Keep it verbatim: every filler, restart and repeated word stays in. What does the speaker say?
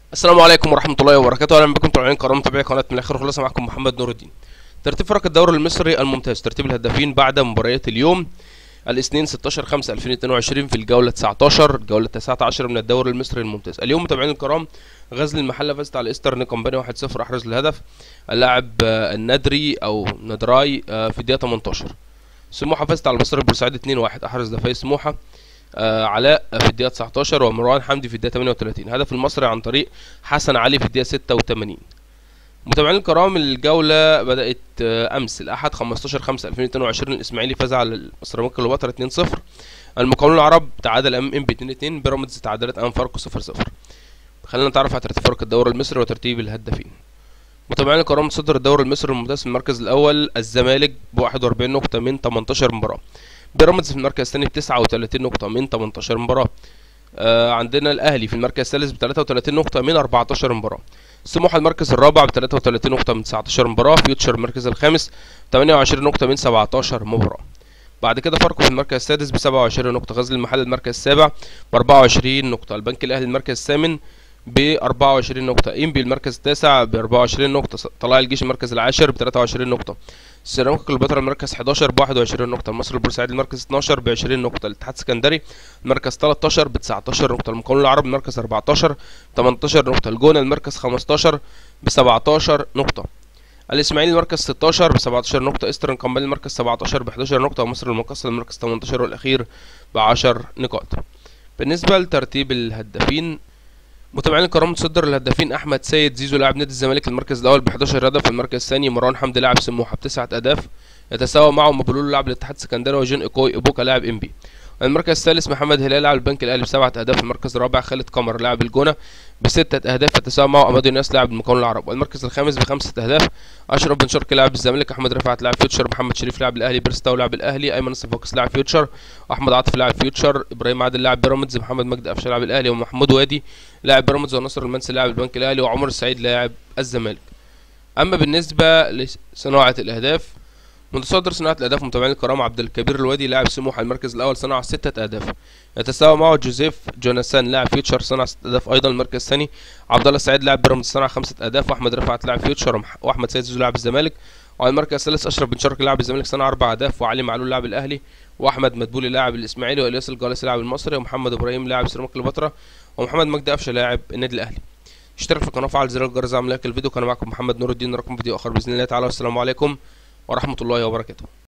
السلام عليكم ورحمة الله وبركاته. أهلا بكم متابعين كرام متابعي قناة من الآخر خلاصة. معكم محمد نور الدين. ترتيب فرق الدوري المصري الممتاز، ترتيب الهدافين بعد مباريات اليوم الاثنين ستاشر خمسة ألفين واثنين وعشرين في الجولة تسعتاشر، الجولة التاسعة عشر من الدوري المصري الممتاز. اليوم متابعين الكرام، غزل المحلة فازت على ايسترن كومباني واحد صفر، أحرز الهدف اللاعب الندري أو ندراي في الدقيقة تمنتاشر. سموحة فازت على المصري البورسعيدي اتنين واحد، أحرز دفاع سموحة آه علاء في الدقيقة تسعتاشر ومروان حمدي في الدقيقة تمنية وتلاتين. هدف المصري عن طريق حسن علي في الدقيقة ستة وتمانين. متابعين الكرام، الجولة بدأت آه أمس الأحد خمستاشر خمسة ألفين واثنين وعشرين. الإسماعيلي فاز على مصر كليوباترا اتنين صفر. المقاولون العرب تعادل أمام إنبي اتنين اتنين. بيراميدز تعادلت أمام فاركو صفر صفر. خلينا نتعرف على ترتيب فرق الدوري المصري وترتيب الهدافين. متابعين الكرام، صدر الدوري المصري الممتاز في المركز الأول الزمالك ب واحد وأربعين نقطة من تمنتاشر مباراة. بيراميدز في المركز الثاني ب تسعة وتلاتين نقطة من تمنتاشر مباراة. آه عندنا الأهلي في المركز الثالث ب تلاتة وتلاتين نقطة من أربعتاشر مباراة. سموحة المركز الرابع ب تلاتة وتلاتين نقطة من تسعتاشر مباراة. فيوتشر المركز الخامس تمنية وعشرين نقطة من سبعتاشر مباراة. بعد كده فاركو في المركز السادس ب سبعة وعشرين نقطة. غزل المحله المركز السابع ب أربعة وعشرين نقطة. البنك الأهلي المركز الثامن ب أربعة وعشرين نقطة. إنبي المركز التاسع ب أربعة وعشرين نقطة. طلائع الجيش المركز العاشر ب تلاتة وعشرين نقطة. سيراميكا كليوباترا المركز حداشر ب واحد وعشرين نقطة. المصري البورسعيدي المركز اتناشر ب عشرين نقطة. الاتحاد السكندري المركز تلتاشر ب تسعتاشر نقطة. المقاولون العرب المركز أربعتاشر ب تمنتاشر نقطة. الجونة المركز خمستاشر ب سبعتاشر نقطة. الاسماعيلي المركز ستاشر ب سبعتاشر نقطة. ايسترن كومباني المركز سبعتاشر ب حداشر نقطة. ومصر المقاصة المركز تمنتاشر والاخير ب عشر نقاط. بالنسبة لترتيب الهدافين، متابعين الكرام، تصدر الهدافين احمد سيد زيزو لاعب نادي الزمالك المركز الاول ب حداشر هدف. المركز الثاني مروان حمدي لاعب سموحه بتسعة اهداف، يتساوى معه مبلول لاعب الاتحاد السكندري وجون ايكوي ابوكا لاعب انبي. المركز الثالث محمد هلال لاعب البنك الاهلي بسبعة اهداف. المركز الرابع خالد قمر لاعب الجونه بستة اهداف، يتساوى معه امادو ناس لاعب المقاولون العرب. والمركز الخامس بخمسة اهداف اشرف بن شرقي لاعب الزمالك، احمد رفعت لاعب فيوتشر، محمد شريف لاعب الاهلي، بيرستاو لاعب الاهلي، ايمن الصفاقس لاعب فيوتشر، واحمد عاطف لاعب فيوتشر، ابراهيم عادل لاعب بيراميدز، محمد مجدي قفشه لاعب الاهلي، ومحمود وادي لاعب بيراميدز، وناصر المنسي لاعب البنك الاهلي، وعمر السعيد لاعب الزمالك. اما بالنسبه لصناعه الاهداف، متصدر صناعة الأهداف متابعين الكرام عبد الكبير الوادي لاعب سموحة المركز الأول صنع ستة أهداف، يتساوى معه جوزيف جوناثان لاعب فيوتشر صنع ستة أهداف أيضا. المركز الثاني عبد الله السعيد لاعب بيراميدز صنع خمسة أهداف، وأحمد رفعت لاعب فيوتشر، وأحمد سيد زيزو لاعب الزمالك. وعلى المركز الثالث أشرف بن شرقي لاعب الزمالك صنع أربع أهداف، وعلي معلول لاعب الأهلي، وأحمد مدبولي لاعب الإسماعيلي، وإلياس الجالسي لاعب المصري، ومحمد إبراهيم لاعب سيراميكا كليوباترا، ومحمد مجدي قفشه لاعب النادي الأهلي. اشترك في القناة وفعل زر الجرس اعمل لايك الفيديو. كان معكم محمد نور الدين، نراكم فيديو آخر بإذن الله تعالى، والسلام عليكم ورحمة الله وبركاته.